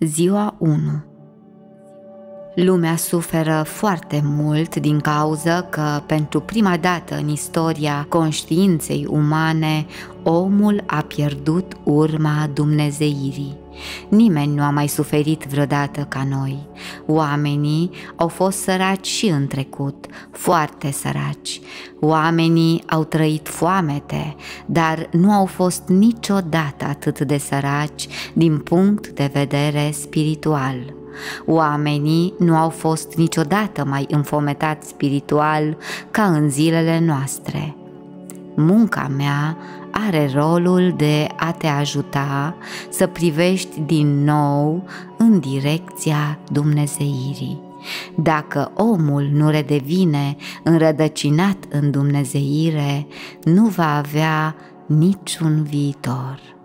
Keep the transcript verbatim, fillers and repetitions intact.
Ziua unu. Lumea suferă foarte mult din cauza că, pentru prima dată în istoria conștiinței umane, omul a pierdut urma dumnezeirii. Nimeni nu a mai suferit vreodată ca noi. Oamenii au fost săraci și în trecut, foarte săraci. Oamenii au trăit foamete, dar nu au fost niciodată atât de săraci din punct de vedere spiritual. Oamenii nu au fost niciodată mai înfometați spiritual ca în zilele noastre. Munca mea are rolul de a te ajuta să privești din nou în direcția dumnezeirii. Dacă omul nu redevine înrădăcinat în dumnezeire, nu va avea niciun viitor.